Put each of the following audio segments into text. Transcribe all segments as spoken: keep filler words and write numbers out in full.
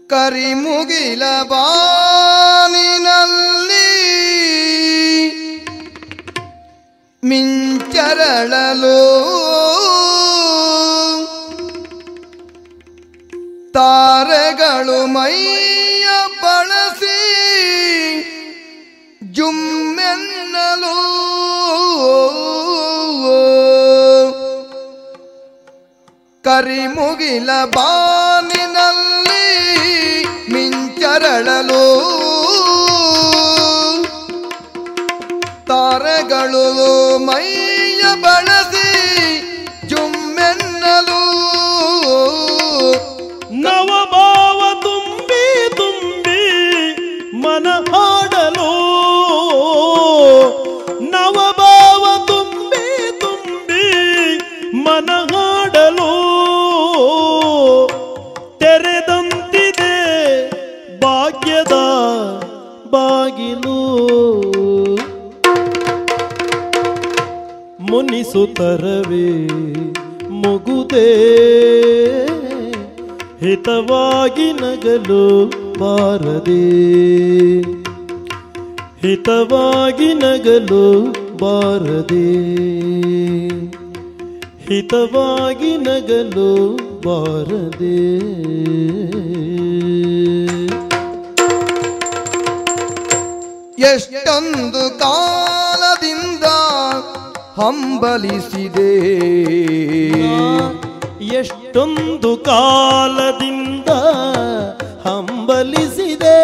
ಕರಿಮುಗಿಲ ಬಾನಿನಲ್ಲಿ ಮಿಂಚರಳಲು ತಾರೆಗಳು ಮೈಯ ಬಳಸಿ ಜುಮ್ಮೆನ್ನಲು ಕರಿಮುಗಿಲ ಬಾನಿನಲ್ಲಿ ಮಿಂಚರಳಲು ತಾರೆಗಳು ಮೈಯ ಬಳಸಿ ಜುಮ್ಮೆನ್ನಲು ನವಭಾವ ತುಂಬಿ ತುಂಬಿ ಮನ ಹಾಡಲು ನವಭಾವ ತುಂಬಿ ತುಂಬಿ ಮನ ಹಾಡಲು ತೆರೆದಂತಿದೆ ಭಾಗ್ಯದ ಬಾಗಿಲು ಮುನಿಸುತ್ತರವೇ ಮುಗುದೇ ಹಿತವಾಗಿ ನಗಲು ಬಾರದೆ ಹಿತವಾಗಿ ನಗಲು ಬಾರದೆ ಹಿತವಾಗಿ ನಗಲು ಬಾರದೆ ಎಷ್ಟೊಂದು ಕಾಲದಿಂದ ಹಂಬಲಿಸಿದೆ ಎಷ್ಟೊಂದು ಕಾಲದಿಂದ ಹಂಬಲಿಸಿದೆ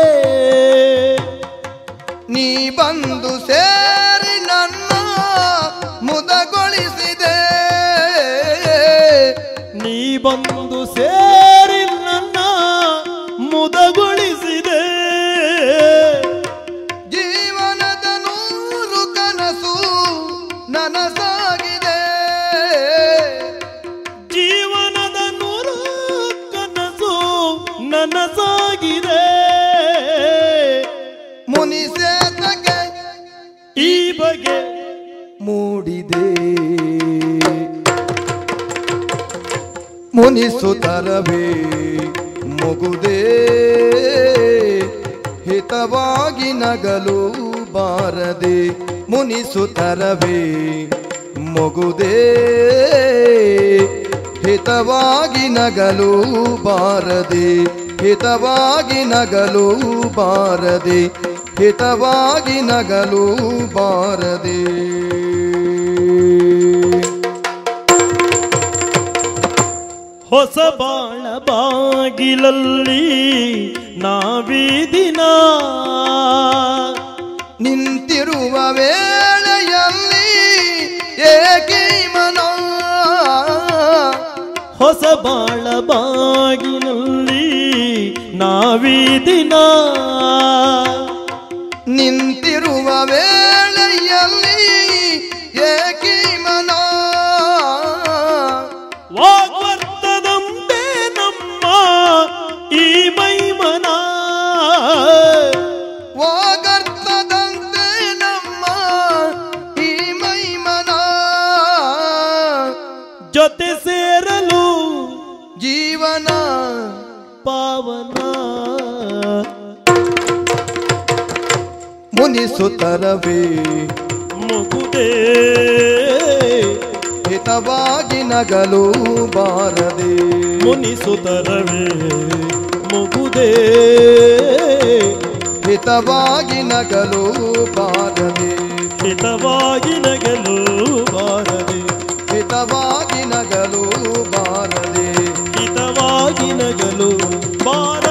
ನೀ ಬಂದು ಸೇರಿ ನನ್ನ ಮುದಗೊಳಿಸಿದೆ ನೀ ಬಂದು ಸೇರಿ ನನ್ನ ಮುದಗೊಳಿಸಿದೆ ಜೀವನದ ನೂರು ಕನಸು ನನಸಾಗಿದೆ ಜೀವನದ ನೂರು ಕನಸು ನನಸಾಗಿದೆ ಮುನಿಸೇತಕ್ಕೆ ಈ ಬಗೆ ಮೂಡಿದೆ ಮುನಿಸುತ್ತರವೇ ಮುಗುದೇ ಹಿತವಾಗಿ ನಗಲು ಬಾರದೆ ಮುನಿಸುತ್ತರವೇ ಮುಗುದೇ ಹಿತವಾಗಿ ನಗಲು ಬಾರದೆ ಹಿತವಾಗಿ ನಗಲು ಬಾರದೆ ಹಿತವಾಗಿ ನಗಲು ಬಾರದೆ ಹೊಸ ಬಾಳ ಬಾಗಿಲಲ್ಲಿ ನಾವೀ ದಿನ ನಿಂತಿರುವ ವೇಳೆಯಲ್ಲಿ ಏಕೆ ಮನ ಹೊಸ ಬಾಳ ಬಾಗಿಲಲ್ಲಿ ನಾವೀ ದಿನ ನಿಂತಿರುವ ವೇಳೆಯಲ್ಲಿ ಏಕೆ ಮನ ವಾಗ್ವರ್ತದಂತೆ ನಮ್ಮ ಈ ಮೈಮನ ವಾಗರ್ತದಂತೆ ನಮ್ಮ ಈ ಮೈಮನ ಜೊತೆ ಸೇರಲು ಜೀವನ ಪಾವನ ಮುನಿಸುತ್ತರವೇ ಮುಗುದೇ ಹಿತವಾಗಿ ನಗಲು ಬಾರದೆ ಮುನಿಸುತ್ತರವೇ ಮುಗುದೇ ಹಿತವಾಗಿ ನಗಲು ಬಾರದೆ ಹಿತವಾಗಿ ನಗಲು ಬಾರದೆ ಹಿತವಾಗಿ ನಗಲು ಬಾರದೆ ಹಿತವಾಗಿ ನಗಲು ಬಾರದೆ